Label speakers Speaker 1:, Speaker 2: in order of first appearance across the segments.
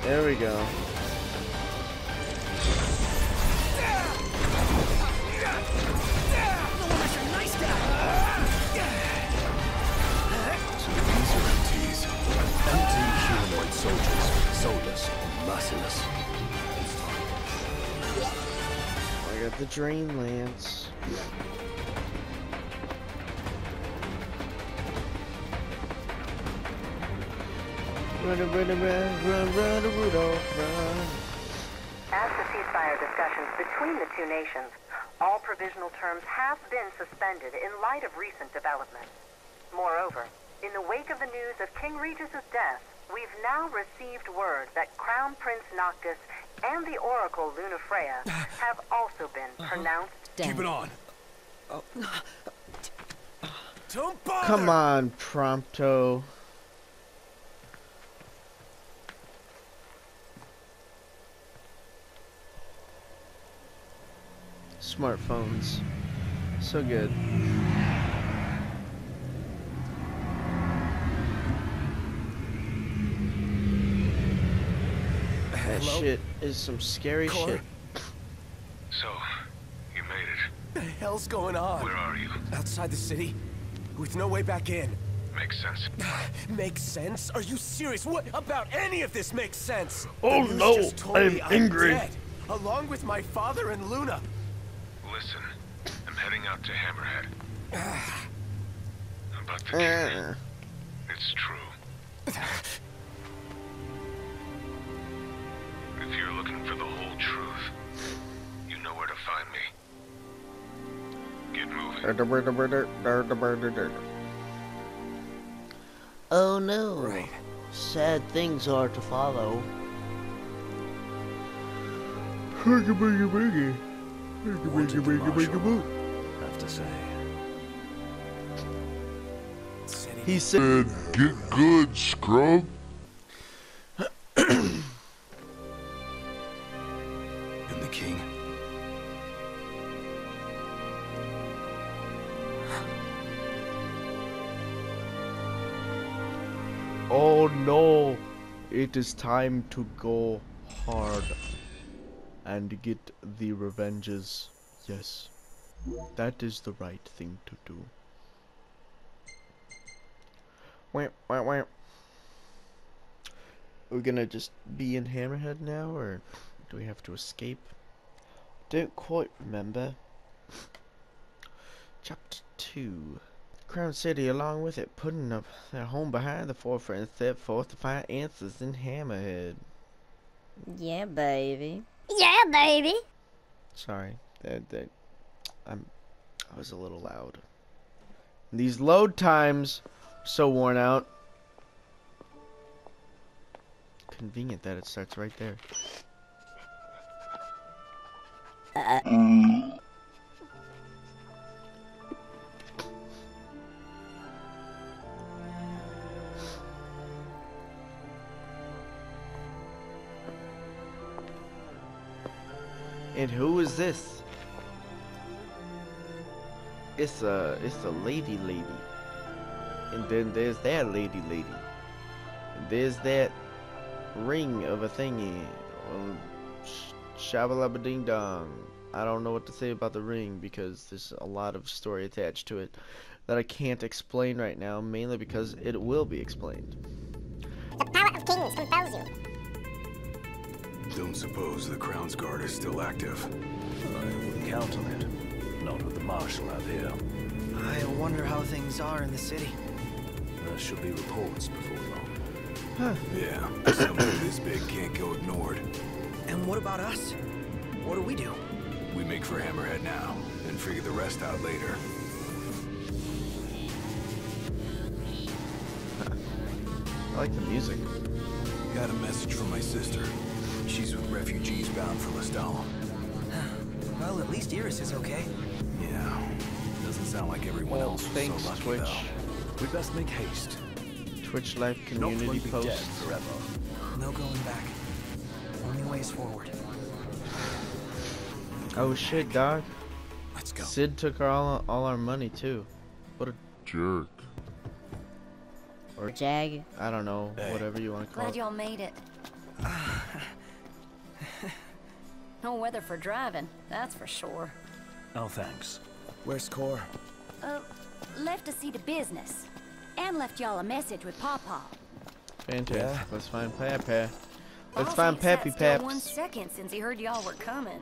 Speaker 1: There we go.
Speaker 2: Empty humanoid soldiers, soulless, merciless.
Speaker 1: I got the Drain Lance. Run, Rudolph, run.
Speaker 3: As the ceasefire discussions between the two nations, all provisional terms have been suspended in light of recent developments. Moreover, in the wake of the news of King Regis's death, we've now received word that Crown Prince Noctis and the Oracle Lunafreya have also been pronounced dead.
Speaker 2: Keep it on. Don't bother.
Speaker 1: Come on, Prompto. Smartphones. So good. That
Speaker 2: Hello?
Speaker 1: shit is some scary
Speaker 2: Cor?
Speaker 1: shit.
Speaker 4: So, you made it.
Speaker 2: What the hell's going on?
Speaker 4: Where are you?
Speaker 2: Outside the city, with no way back in.
Speaker 4: Makes sense.
Speaker 2: Makes sense? Are you serious? What about any of this makes sense?
Speaker 1: Oh
Speaker 2: The news
Speaker 1: no,
Speaker 2: just told
Speaker 1: I'm
Speaker 2: me
Speaker 1: angry.
Speaker 2: dead, along with my father and Luna.
Speaker 4: Listen, I'm heading out to Hammerhead. About the king. It's true. If you're looking for the whole truth, you know where to find me. Get moving.
Speaker 1: Oh no.
Speaker 2: Right.
Speaker 1: Sad things are to follow.
Speaker 2: What did the Marshal have to say?
Speaker 1: He said,
Speaker 5: Get good, scrub.
Speaker 2: And the king?
Speaker 1: oh no, it is time to go hard and get the revenges. Yes, that is the right thing to do. Wah, wah, wah. We're gonna just be in Hammerhead now, or do we have to escape? Don't quite remember. Chapter 2. Crown City, along with it, putting up their home behind the forefront, set forth to find answers in Hammerhead.
Speaker 6: Yeah, baby.
Speaker 7: Yeah, baby.
Speaker 1: Sorry, I was a little loud. These load times are so worn out. Convenient that it starts right there. And who is this? It's a lady. And then there's that lady. And there's that ring of a thingy. Shabba ding dong. I don't know what to say about the ring because there's a lot of story attached to it that I can't explain right now, mainly because it will be explained.
Speaker 7: The power of kings compels you.
Speaker 2: Don't suppose the Crown's Guard is still active.
Speaker 8: I wouldn't count on it. Not with the Marshal out here.
Speaker 9: I wonder how things are in the city.
Speaker 8: There should be reports before long.
Speaker 1: Huh.
Speaker 2: Yeah, something this big can't go ignored.
Speaker 9: And what about us? What do we do?
Speaker 2: We make for Hammerhead now, and figure the rest out later.
Speaker 1: I like the music.
Speaker 2: Got a message from my sister. She's with refugees bound for Lestal.
Speaker 9: Well, at least Iris is okay.
Speaker 2: Yeah, doesn't sound like everyone
Speaker 1: Well,
Speaker 2: else was
Speaker 1: thanks,
Speaker 2: so lucky
Speaker 1: Twitch.
Speaker 2: though.
Speaker 8: We best make haste.
Speaker 1: Twitch Live
Speaker 8: Noct
Speaker 1: community
Speaker 8: won't be dead
Speaker 1: post.
Speaker 8: forever.
Speaker 9: No going back. Only ways forward.
Speaker 1: Oh shit, dog.
Speaker 2: Let's go.
Speaker 1: Sid took all our money too. What a
Speaker 5: Jerk.
Speaker 1: or
Speaker 6: Jag.
Speaker 1: I don't know,
Speaker 2: Hey.
Speaker 1: whatever you want to call
Speaker 3: Glad
Speaker 1: it.
Speaker 3: y'all made it.
Speaker 10: No weather for driving, that's for sure.
Speaker 8: Oh, thanks.
Speaker 9: Where's Core?
Speaker 10: Left to see to business. And left y'all a message with Pawpaw.
Speaker 1: Fantastic.
Speaker 9: Yeah.
Speaker 1: Let's find Papa. Let's
Speaker 10: Boss
Speaker 1: find
Speaker 10: ain't sat
Speaker 1: Peppy
Speaker 10: still 1
Speaker 1: Peps.
Speaker 10: second since he heard y'all were coming.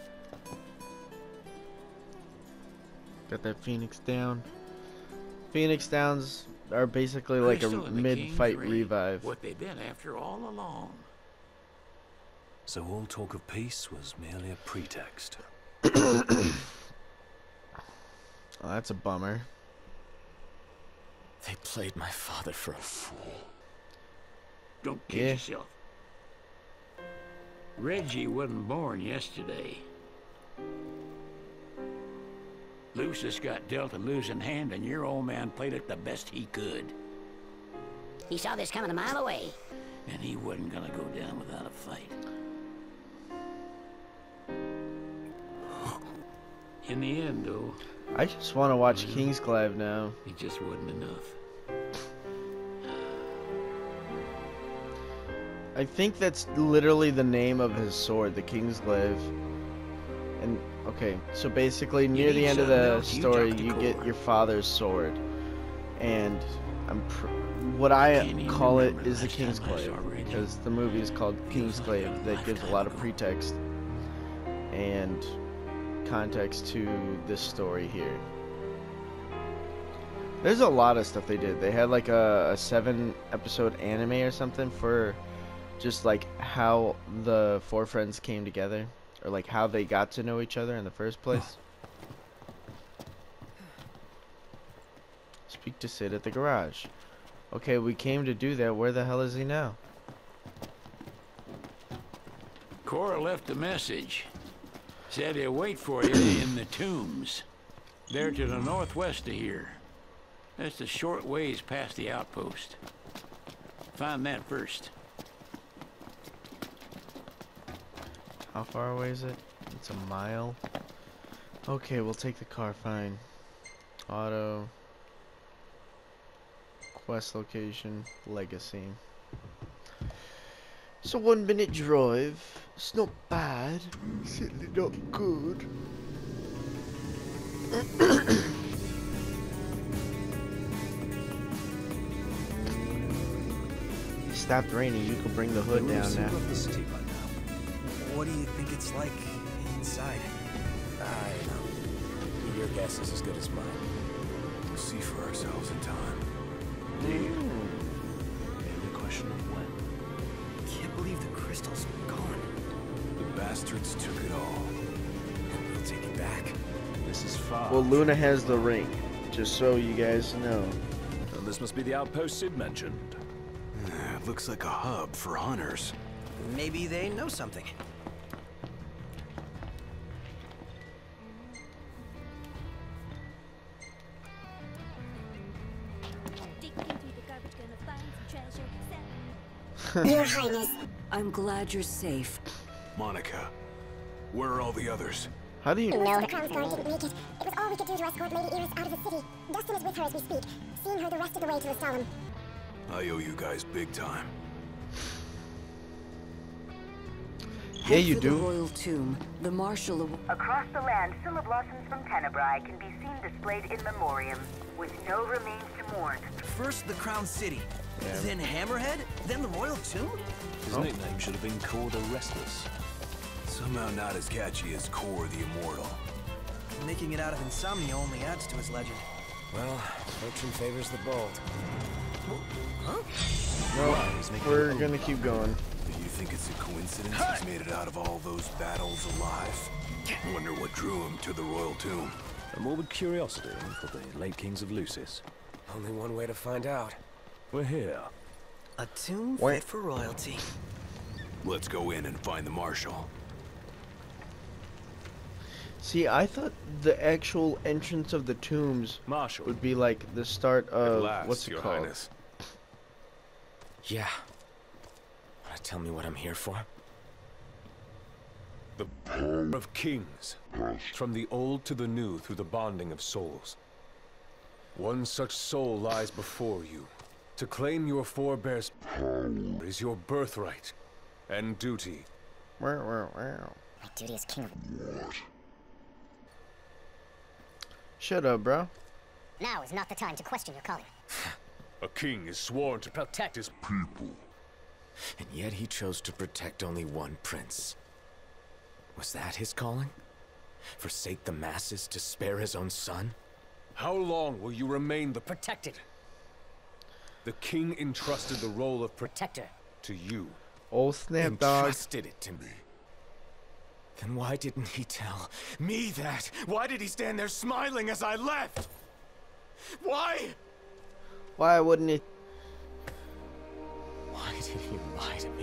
Speaker 1: Got that Phoenix down. Phoenix downs are basically like a mid-fight revive.
Speaker 11: What they've been after all along.
Speaker 8: So all talk of peace was merely a pretext.
Speaker 1: Oh, that's a bummer.
Speaker 11: They played my father for a fool.
Speaker 12: Don't kid yourself. Reggie wasn't born yesterday. Lucius got dealt a losing hand, and your old man played it the best he could.
Speaker 7: He saw this coming a mile away.
Speaker 12: And he wasn't gonna go down without a fight. In the end, though,
Speaker 1: I just want to watch Kingsglaive now.
Speaker 12: it just wasn't enough.
Speaker 1: I think that's literally the name of his sword, the Kingsglaive. And okay, so basically near the end of the story, you get your father's sword, and what I call it is the Kingsglaive because the movie is called Kingsglaive. That gives a lot of pretext and context to this story here. There's a lot of stuff they did. They had like a 7-episode anime or something for just like how the 4 friends came together, or like how they got to know each other in the first place. Speak to Sid at the garage. Okay, we came to do that. Where the hell is he now?
Speaker 12: Cora left a message. Said he'll wait for you in the tombs. They're to the northwest of here. That's a short ways past the outpost. Find that first.
Speaker 1: How far away is it? It's a mile. Okay, we'll take the car, fine. Auto. Quest location. Legacy. It's a 1-minute drive. It's not bad. Certainly not good. It stopped raining. You can bring the hood down now.
Speaker 9: What do you think it's like inside?
Speaker 2: I don't know. Your guess is as good as mine. We'll see for ourselves in time.
Speaker 8: Only a question of when.
Speaker 9: Can't believe the crystal's gone.
Speaker 2: The bastards took it all.
Speaker 9: And we'll take it back.
Speaker 8: This is far.
Speaker 1: Well, Luna has the ring, just so you guys know.
Speaker 8: And this must be the outpost Sid mentioned.
Speaker 2: It looks like a hub for hunters.
Speaker 9: Maybe they know something.
Speaker 7: Your Highness.
Speaker 10: I'm glad you're safe.
Speaker 2: Monica, where are all the others?
Speaker 1: How do you
Speaker 7: No, the Crown's Guard didn't make it. It was all we could do to escort Lady Iris out of the city. Dustin is with her as we speak, seeing her the rest of the way to the Solemn.
Speaker 2: I owe you guys big time.
Speaker 1: Yeah, you
Speaker 10: The
Speaker 1: do.
Speaker 10: royal tomb. The marshal.
Speaker 3: Across the land, Syllablossoms from Tenebrae can be seen displayed in memoriam, with no remains to mourn.
Speaker 9: First the Crown City,
Speaker 1: Yeah.
Speaker 9: then Hammerhead, then the Royal Tomb?
Speaker 8: His nickname should have been Core the Restless.
Speaker 2: Somehow not as catchy as Core the Immortal.
Speaker 9: Making it out of insomnia only adds to his legend.
Speaker 11: Well, fortune favors the bold.
Speaker 9: Huh?
Speaker 1: No, we're gonna keep going.
Speaker 2: Do you think it's a coincidence he's made it out of all those battles alive? Wonder what drew him to the Royal Tomb.
Speaker 8: A morbid curiosity for the late kings of Lucis.
Speaker 11: Only one way to find out.
Speaker 8: We're here.
Speaker 9: A tomb
Speaker 1: Wait.
Speaker 9: fit for royalty.
Speaker 2: Let's go in and find the Marshal.
Speaker 1: See, I thought the actual entrance of the tombs
Speaker 8: Marshal.
Speaker 1: would be like the start of what's it
Speaker 2: Your
Speaker 1: called?
Speaker 2: Highness.
Speaker 11: Yeah. Wanna tell me what I'm here for?
Speaker 13: The power of kings, from the old to the new through the bonding of souls. One such soul lies before you. To claim your forebears' power is your birthright. and duty.
Speaker 7: My duty as king of...
Speaker 1: Shut up, bro.
Speaker 7: Now is not the time to question your calling.
Speaker 13: A king is sworn to protect his people.
Speaker 11: And yet he chose to protect only one prince. Was that his calling? Forsake the masses to spare his own son?
Speaker 13: How long will you remain the protected? The king entrusted the role of protector to you.
Speaker 1: Oh snap, dog.
Speaker 11: Entrusted it to me. Then why didn't he tell me that? Why did he stand there smiling as I left? Why?
Speaker 1: Why wouldn't it?
Speaker 11: Why did he lie to me?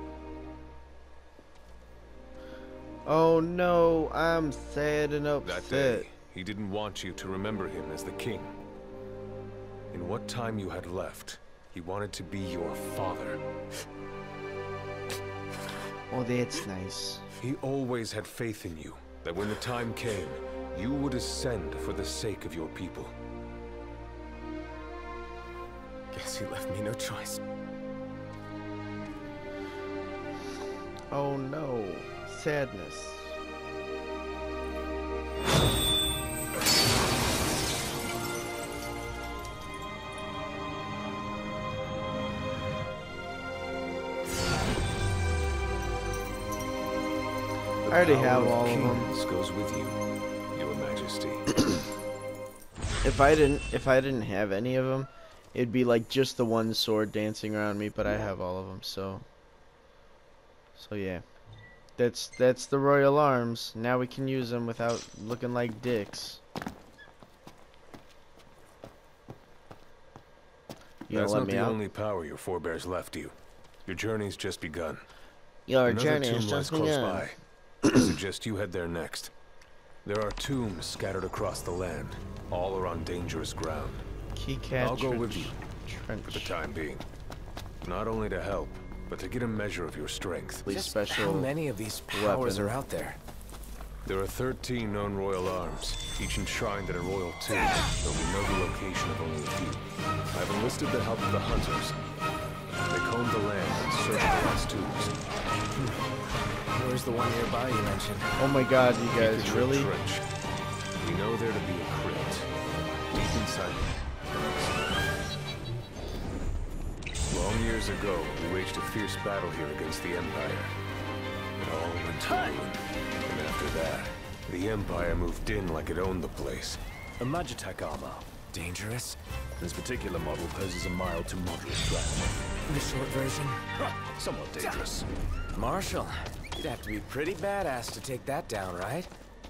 Speaker 1: Oh no, I'm sad and upset.
Speaker 13: That day, he didn't want you to remember him as the king. In what time you had left, he wanted to be your father.
Speaker 1: Oh, that's nice.
Speaker 13: He always had faith in you, that when the time came, you would ascend for the sake of your people.
Speaker 11: Guess he left me no choice.
Speaker 1: Oh no, sadness. I already have all of them.
Speaker 13: This goes with you, Your Majesty.
Speaker 1: If I didn't have any of them, it'd be like just the one sword dancing around me. But I have all of them, so yeah. That's the royal arms. Now we can use them without looking like dicks.
Speaker 13: That's not the only power your forebears left you. Your journey's just begun.
Speaker 1: Your
Speaker 13: Another
Speaker 1: journey
Speaker 13: tomb
Speaker 1: is
Speaker 13: lies
Speaker 1: just
Speaker 13: close
Speaker 1: begun.
Speaker 13: by. I suggest you head there next. There are tombs scattered across the land, all are on dangerous ground.
Speaker 1: Keycat
Speaker 13: I'll go with you
Speaker 1: trench.
Speaker 13: for the time being. Not only to help, but to get a measure of your strength.
Speaker 11: Just
Speaker 1: special
Speaker 11: how many of these powers
Speaker 1: weapon.
Speaker 11: are out there?
Speaker 13: There are 13 known royal arms, each enshrined in a royal tomb, though we know the location of only a few. I've enlisted the help of the hunters. They comb the land and search for lost tombs.
Speaker 11: Where's the one nearby you mentioned?
Speaker 1: Oh my god, you guys,
Speaker 13: Beacon
Speaker 1: really?
Speaker 13: Trench. We know there to be a crypt, deep inside. Long years ago, we waged a fierce battle here against the Empire. It all went to ruin. And after that, the Empire moved in like it owned the place.
Speaker 8: A Magitech armor.
Speaker 11: Dangerous?
Speaker 8: This particular model poses a mild to moderate threat.
Speaker 11: The short version?
Speaker 8: Somewhat dangerous.
Speaker 11: Marshall, you'd have to be pretty badass to take that down, right?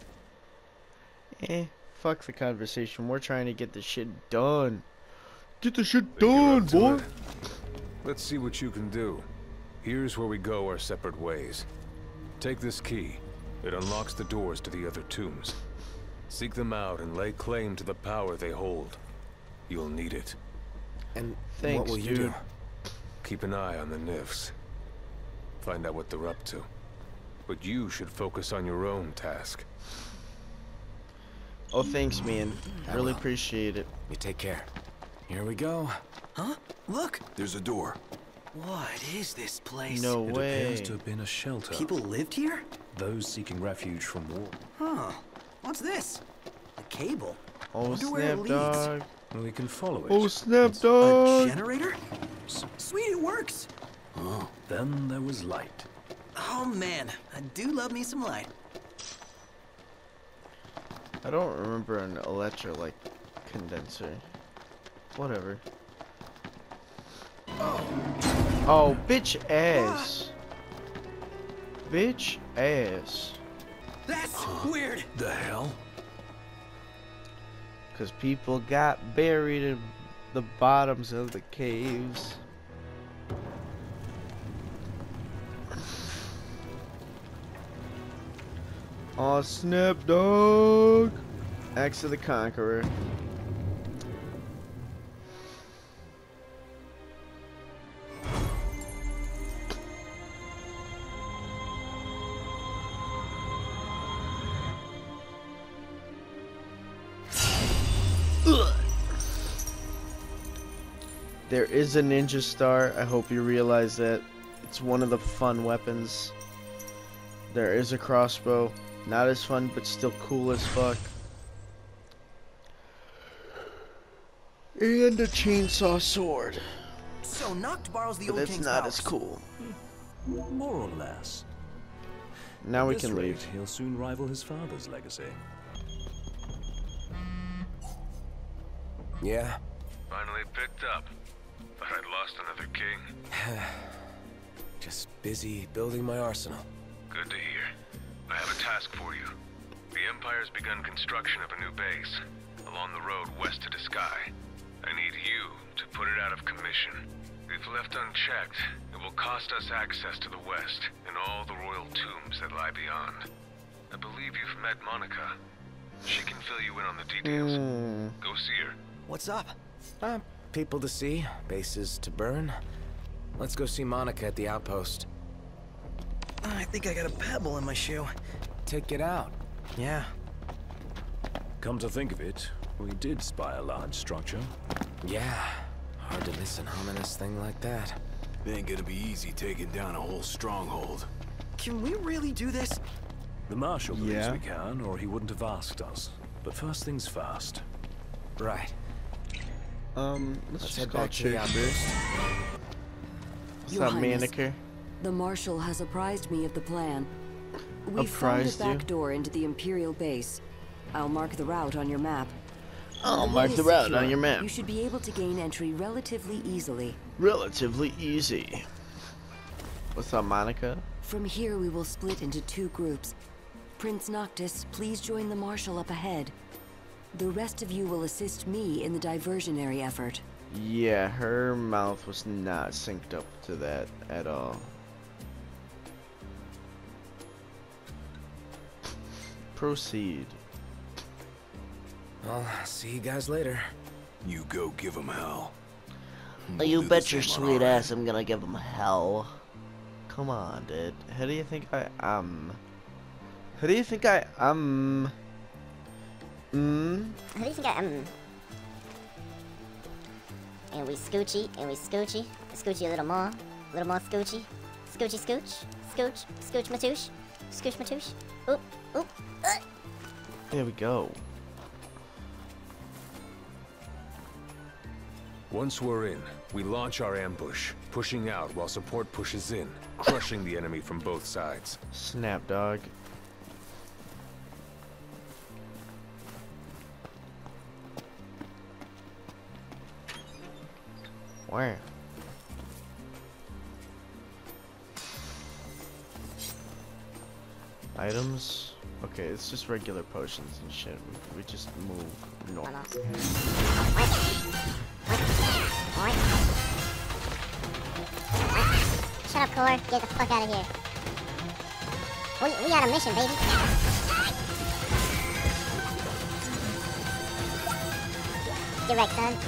Speaker 1: Fuck the conversation. We're trying to get the shit done. Get the shit done, boy.
Speaker 13: Let's see what you can do. Here's where we go our separate ways. Take this key. It unlocks the doors to the other tombs. Seek them out and lay claim to the power they hold. You'll need it.
Speaker 11: And
Speaker 1: Thanks,
Speaker 11: what will you
Speaker 1: dude.
Speaker 11: do?
Speaker 13: Keep an eye on the Nifs. Find out what they're up to. But you should focus on your own task.
Speaker 1: Oh, thanks, man. Really appreciate it.
Speaker 11: You take care. Here we go.
Speaker 9: Huh? Look!
Speaker 2: There's a door.
Speaker 9: What is this place?
Speaker 1: No
Speaker 8: It
Speaker 1: way.
Speaker 8: appears to have been a shelter.
Speaker 9: People lived here?
Speaker 8: Those seeking refuge from war.
Speaker 9: Huh. What's this? A cable?
Speaker 1: Oh,
Speaker 9: Wonder where it
Speaker 1: snap,
Speaker 9: leads.
Speaker 1: dog.
Speaker 8: We can follow it.
Speaker 1: Oh, snap,
Speaker 9: A
Speaker 1: dog.
Speaker 9: generator? Sweet, it works!
Speaker 8: Then there was light.
Speaker 9: Oh man, I do love me some light.
Speaker 1: I don't remember an electrolyte condenser. Whatever. Oh, bitch ass. Bitch ass.
Speaker 9: That's weird!
Speaker 8: The hell?
Speaker 1: Because people got buried in the bottoms of the caves. Aw, snap, dog. Axe of the Conqueror. There is a ninja star. I hope you realize that. It's one of the fun weapons. There is a crossbow. Not as fun, but still cool as fuck. And a chainsaw sword.
Speaker 9: So Noct borrows the
Speaker 1: But
Speaker 9: old
Speaker 1: that's
Speaker 9: king's
Speaker 1: not
Speaker 9: powers.
Speaker 1: as cool.
Speaker 8: More or less.
Speaker 1: Now we
Speaker 8: At this
Speaker 1: can
Speaker 8: rate,
Speaker 1: leave.
Speaker 8: He'll soon rival his father's legacy.
Speaker 11: Yeah?
Speaker 4: Finally picked up. Thought I'd lost another king.
Speaker 11: Just busy building my arsenal.
Speaker 4: Good to hear. I have a task for you. The Empire's begun construction of a new base along the road west to the sky. I need you to put it out of commission. If left unchecked, it will cost us access to the west and all the royal tombs that lie beyond. I believe you've met Monica. She can fill you in on the details. Go see her.
Speaker 9: What's up?
Speaker 11: People to see, bases to burn. Let's go see Monica at the outpost.
Speaker 9: I think I got a pebble in my shoe.
Speaker 11: Take it out.
Speaker 9: Yeah.
Speaker 8: Come to think of it, we did spy a large structure.
Speaker 11: Yeah. Hard to miss an ominous thing like that.
Speaker 2: It ain't gonna be easy taking down a whole stronghold.
Speaker 9: Can we really do this?
Speaker 8: The Marshal believes we can, or he wouldn't have asked us. But first things first.
Speaker 11: Right.
Speaker 1: Let's
Speaker 11: head
Speaker 1: call
Speaker 11: back to the
Speaker 1: Chick
Speaker 11: outpost.
Speaker 1: Boost. What's
Speaker 14: Your
Speaker 1: up,
Speaker 14: Highness,
Speaker 1: Manicure?
Speaker 14: The Marshal has apprised me of the plan. We found a
Speaker 1: Apprised you?
Speaker 14: back door into the Imperial base. I'll mark the route on your map.
Speaker 1: I'll
Speaker 14: The
Speaker 1: mark
Speaker 14: way
Speaker 1: the
Speaker 14: is
Speaker 1: route
Speaker 14: secure.
Speaker 1: on your map.
Speaker 14: You should be able to gain entry relatively easily.
Speaker 1: Relatively easy. What's up, Monica?
Speaker 14: From here, we will split into 2 groups. Prince Noctis, please join the Marshal up ahead. The rest of you will assist me in the diversionary effort.
Speaker 1: Yeah, her mouth was not synced up to that at all. Proceed.
Speaker 11: Well, see you guys later.
Speaker 2: You go give him hell.
Speaker 1: You
Speaker 2: do
Speaker 1: bet
Speaker 2: the
Speaker 1: your
Speaker 2: same on
Speaker 1: sweet
Speaker 2: our
Speaker 1: ass I'm gonna give him hell. Come on, dude. How do you think I am? How do you think I am?
Speaker 7: Who do you think I am? And we scoochy, scooch a little more scoochy, scooch, scooch matoosh, oop, oop,
Speaker 1: There we go.
Speaker 13: Once we're in, we launch our ambush, pushing out while support pushes in, crushing the enemy from both sides.
Speaker 1: Snap, dog. Where? Items? Okay, it's just regular potions and shit. We just move north.
Speaker 7: Shut up, Core. Get the fuck out of here. We got a mission, baby. Get wrecked, son.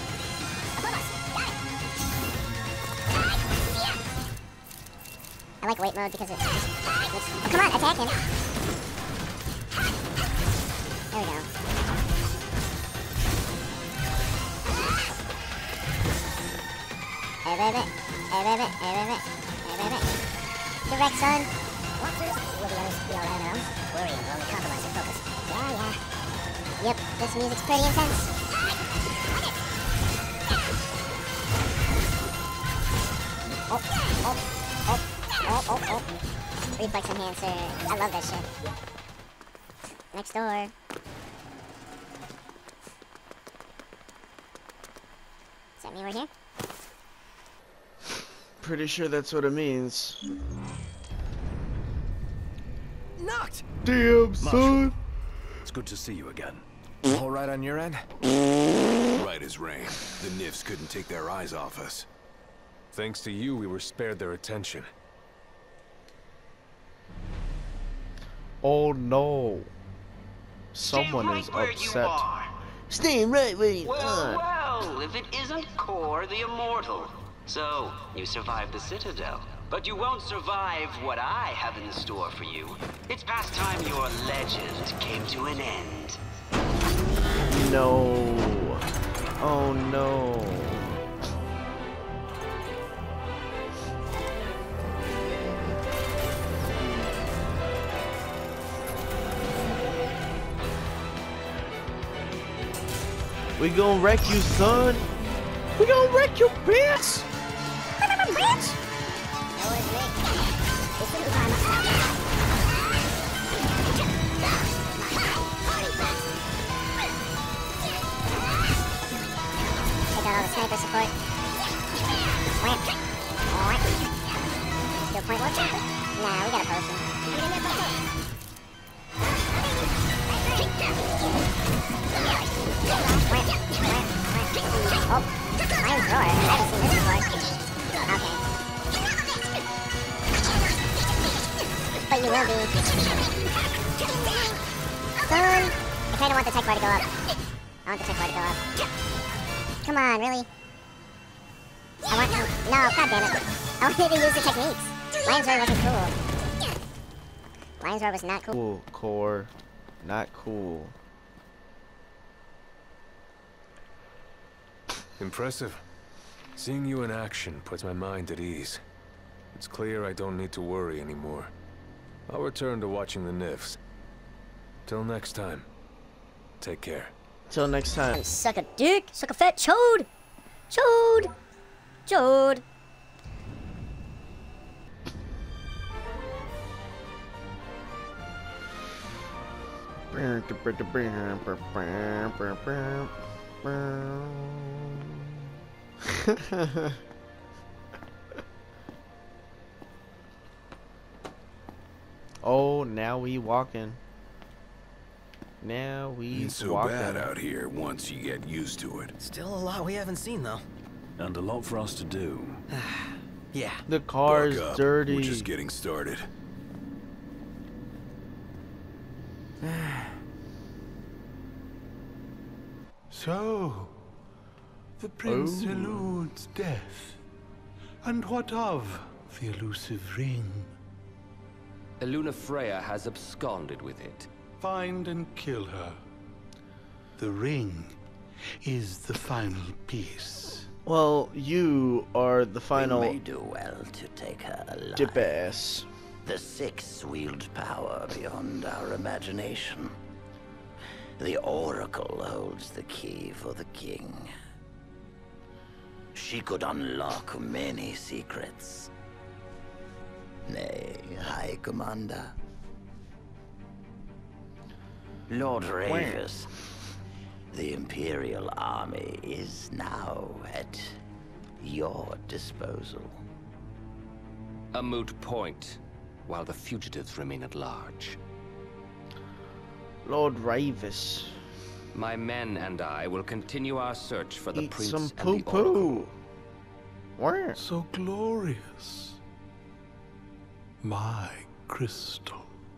Speaker 7: I like wait mode because it's oh, come on, attack him. There we go. Direct, son. We'll be alright now. Worry, only compromise your focus. Yeah. Yep, this music's pretty intense. Oh. Reflex enhancer. I love that shit. Next door. Does that mean we're here?
Speaker 1: Pretty sure that's what it means.
Speaker 9: Knocked!
Speaker 1: Damn, son!
Speaker 8: It's good to see you again.
Speaker 11: All right on your end?
Speaker 2: Right as rain. The Nifs couldn't take their eyes off us.
Speaker 13: Thanks to you, we were spared their attention.
Speaker 1: Oh no. Someone is upset. Stay right where you are.
Speaker 15: Well, if it isn't Core the Immortal. So, you survived the Citadel. But you won't survive what I have in store for you. It's past time your legend came to an end.
Speaker 1: No. Oh no. We gonna wreck you, son. We gonna wreck your bitch.
Speaker 7: Bitch! That was me. It's the time. Check out all the sniper support. Wham. Wham. Still point one chopper? Nah, we got a potion. Wham. Wham. Oh, flamethrower. I haven't seen this before. Okay. But you will be. Son! I kinda want the tech bar to go up. I want the tech bar to go up. Come on, really? I want to... No, god damn it. I wanted to use the techniques. Lion's Roar wasn't cool. Lion's Roar was not cool.
Speaker 1: Cool, core. Not cool.
Speaker 13: Impressive. Seeing you in action puts my mind at ease. It's clear I don't need to worry anymore. I'll return to watching the Nifs. Till next time, take care.
Speaker 1: Till next time.
Speaker 6: Suck a dick, suck a fat chode. Chode. Chode.
Speaker 1: Oh, now we walking. Now we
Speaker 2: Ain't so
Speaker 1: walking.
Speaker 2: bad out here once you get used to it.
Speaker 9: Still a lot we haven't seen, though.
Speaker 8: And a lot for us to do.
Speaker 9: Yeah.
Speaker 1: The car's
Speaker 2: Buck up.
Speaker 1: dirty.
Speaker 2: We're just getting started.
Speaker 16: So, the prince eludes death. And what of the elusive ring?
Speaker 17: Eluna Freya has absconded with it.
Speaker 16: Find and kill her. The ring is the final piece.
Speaker 1: Well, you are the final.
Speaker 18: We may do well to take her alive.
Speaker 1: Dip ass.
Speaker 18: The Six wield power beyond our imagination. The Oracle holds the key for the king. She could unlock many secrets. Nay, High Commander. Lord Ravus, the Imperial Army is now at your disposal.
Speaker 17: A moot point, while the fugitives remain at large.
Speaker 1: Lord Ravus.
Speaker 17: My men and I will continue our search for the
Speaker 1: Eat
Speaker 17: prince
Speaker 1: some
Speaker 17: and the
Speaker 1: poo-poo. Where?
Speaker 16: So glorious. My crystal.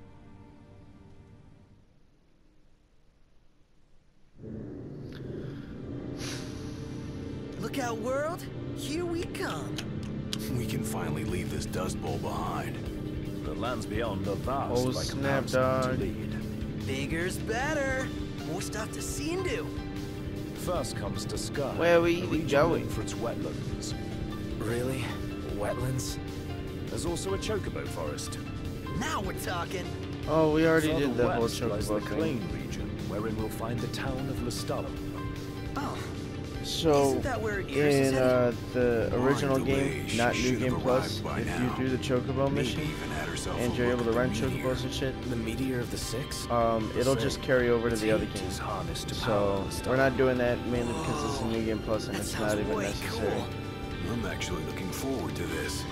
Speaker 9: Look out, world. Here we come.
Speaker 2: We can finally leave this Dust Bowl behind.
Speaker 8: The lands beyond are vast.
Speaker 1: Oh,
Speaker 8: like
Speaker 1: snap,
Speaker 8: a mountain
Speaker 1: dog.
Speaker 8: to lead.
Speaker 9: Bigger's better. More stuff to see and do.
Speaker 8: First comes to Sky.
Speaker 1: Where we
Speaker 8: a region
Speaker 1: going?
Speaker 8: known for its wetlands.
Speaker 11: Really? Wetlands?
Speaker 8: There's also a chocobo forest.
Speaker 9: Now we're talking.
Speaker 1: Oh, we already
Speaker 8: Further
Speaker 1: did the whole
Speaker 8: west lies the
Speaker 1: chocobo thing.
Speaker 8: Claim region, wherein we'll find the town of Lestalum.
Speaker 9: Oh.
Speaker 1: So,
Speaker 9: Isn't that where Iris is
Speaker 1: in
Speaker 9: headed?
Speaker 1: the original
Speaker 2: Mind
Speaker 1: game,
Speaker 2: away,
Speaker 1: not
Speaker 2: she
Speaker 1: New
Speaker 2: should've
Speaker 1: Game Plus,
Speaker 2: arrived by
Speaker 1: if
Speaker 2: now.
Speaker 1: you do the chocobo
Speaker 2: Maybe
Speaker 1: mission,
Speaker 2: even had herself
Speaker 1: and
Speaker 2: a
Speaker 1: you're
Speaker 2: look
Speaker 1: able to
Speaker 2: at
Speaker 1: rent
Speaker 2: the meteor.
Speaker 1: chocobos and shit,
Speaker 11: The meteor of the Six?
Speaker 1: it'll just carry over to the other
Speaker 8: Heat
Speaker 1: games.
Speaker 8: is harnessed to
Speaker 1: So,
Speaker 8: power Lestalum.
Speaker 1: we're not doing that mainly because it's a New Game Plus and
Speaker 9: That
Speaker 1: it's
Speaker 9: sounds
Speaker 1: not even
Speaker 9: way
Speaker 1: necessary.
Speaker 9: cool.
Speaker 2: I'm actually looking forward to this.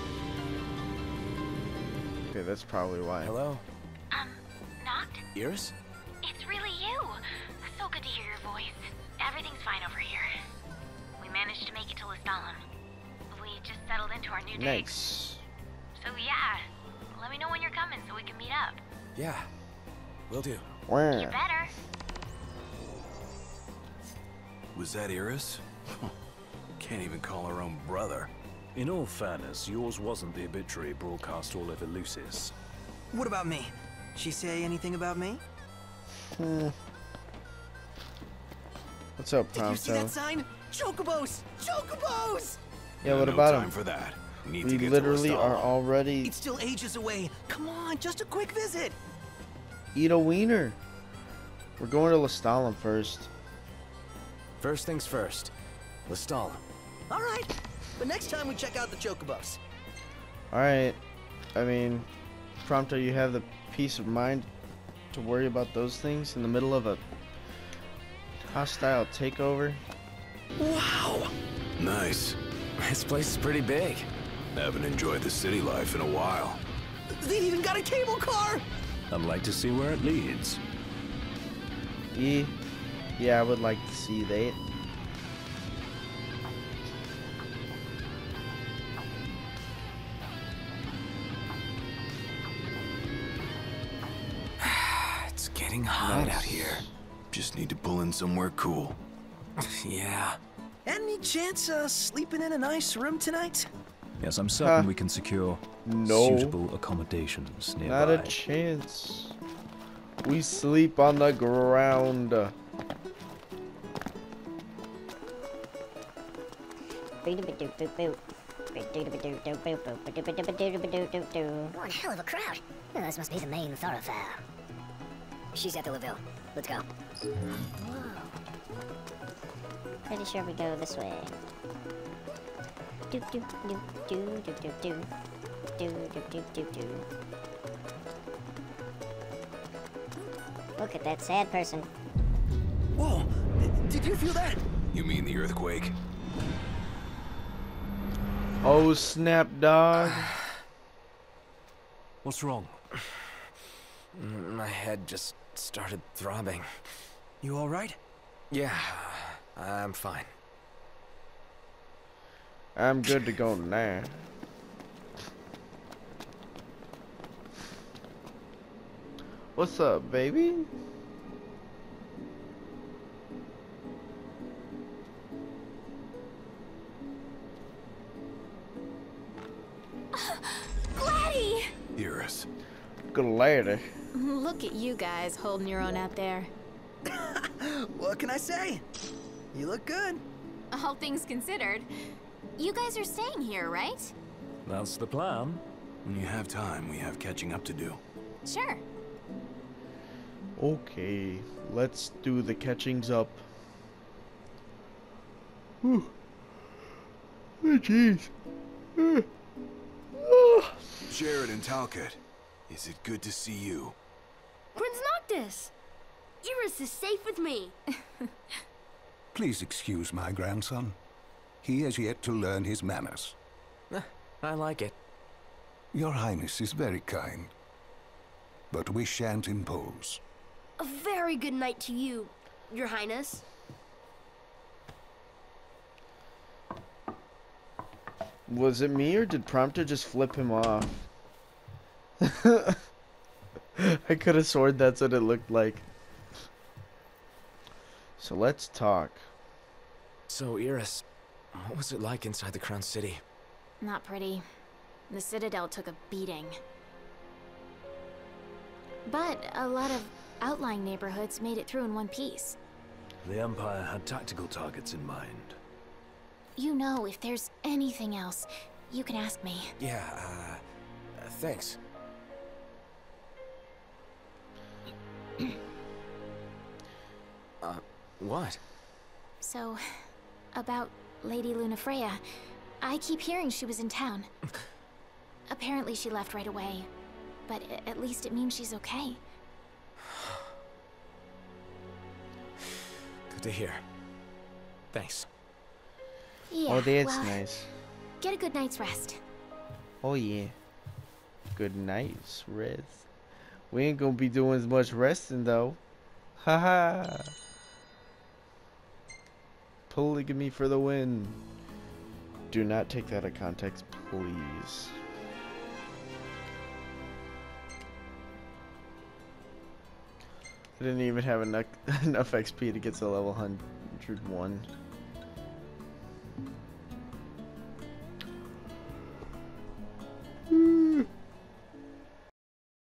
Speaker 1: Okay, that's probably why.
Speaker 11: Hello?
Speaker 19: Noct?
Speaker 11: Iris?
Speaker 19: It's really you. So good to hear your voice. Everything's fine over here. We managed to make it to Lestalum. We just settled into our new digs.
Speaker 1: Nice.
Speaker 19: So yeah, let me know when you're coming so we can meet up.
Speaker 11: Yeah. Will do.
Speaker 19: You
Speaker 1: Where?
Speaker 19: better.
Speaker 2: Was that Iris? Can't even call her own brother.
Speaker 8: In all fairness, yours wasn't the obituary broadcast all over Lucis.
Speaker 9: What about me? She say anything about me?
Speaker 1: What's up,
Speaker 9: Did you see that
Speaker 1: Prompto?
Speaker 9: sign? Chocobos! Chocobos!
Speaker 1: Yeah, what
Speaker 2: No
Speaker 1: about
Speaker 2: time
Speaker 1: him?
Speaker 2: for that. Need
Speaker 1: We
Speaker 2: to get
Speaker 1: literally
Speaker 2: to
Speaker 1: are
Speaker 2: Lestalum.
Speaker 1: already
Speaker 9: It's still ages away. Come on, just a quick visit.
Speaker 1: eat a wiener. We're going to Lestalum first.
Speaker 11: First things first. Lestallum.
Speaker 9: All right, but next time we check out the chocobos.
Speaker 1: Alright. I mean, Prompto, you have the peace of mind to worry about those things in the middle of a hostile takeover?
Speaker 2: Wow! Nice.
Speaker 11: This place is pretty big.
Speaker 2: Haven't enjoyed the city life in a while.
Speaker 9: They've even got a cable car!
Speaker 8: I'd like to see where it leads.
Speaker 1: Yeah, I would like to see that.
Speaker 11: It's getting hot out here.
Speaker 2: Just need to pull in somewhere cool.
Speaker 11: Yeah.
Speaker 9: Any chance sleeping in a nice room tonight?
Speaker 8: Yes, I'm certain we can secure suitable accommodations nearby.
Speaker 1: Not a chance. We sleep on the ground.
Speaker 7: Oh, one hell of a crowd. Oh, this must be the main thoroughfare. She's at the Laville. Let's go. Whoa. Pretty sure we go this way. Do do do do do do do do do do do do. Look at that sad person.
Speaker 9: Whoa! Did you feel that?
Speaker 2: You mean the earthquake?
Speaker 1: Oh snap, dog.
Speaker 8: What's wrong?
Speaker 11: My head just started throbbing.
Speaker 9: You all right?
Speaker 11: Yeah, I'm fine.
Speaker 1: I'm good to go now. What's up, baby?
Speaker 19: Gladdy!
Speaker 2: Iris.
Speaker 1: Glad.
Speaker 19: Look at you guys holding your own out there.
Speaker 9: What can I say? You look good.
Speaker 19: All things considered. You guys are staying here, right?
Speaker 8: That's the plan.
Speaker 2: When you have time, we have catching up to do.
Speaker 19: Sure.
Speaker 1: Okay, let's do the catchings up. Whew. Oh, jeez.
Speaker 2: Jared and Talcott, is it good to see you?
Speaker 20: Prince Noctis! Iris is safe with me.
Speaker 21: Please excuse my grandson. He has yet to learn his manners.
Speaker 11: I like it.
Speaker 21: Your Highness is very kind. But we shan't impose.
Speaker 20: A very good night to you, Your Highness.
Speaker 1: Was it me or did Prompto just flip him off? I could have sworn that's what it looked like. So let's talk.
Speaker 11: So, Iris, what was it like inside the Crown City?
Speaker 19: Not pretty. The Citadel took a beating. But a lot of outlying neighborhoods made it through in one piece.
Speaker 8: The Empire had tactical targets in mind.
Speaker 19: You know, if there's anything else, you can ask me.
Speaker 11: Yeah, thanks. What?
Speaker 19: So, about Lady Lunafreya, I keep hearing she was in town. Apparently she left right away, but at least it means she's okay.
Speaker 11: Good to hear. Thanks.
Speaker 19: Yeah,
Speaker 1: oh, that's
Speaker 19: well,
Speaker 1: nice.
Speaker 19: Get a good night's rest.
Speaker 1: Oh yeah. Good night's rest. We ain't gonna be doing as much resting though. Haha. Polygamy for the win. Do not take that out of context, please. I didn't even have enough XP to get to level 101.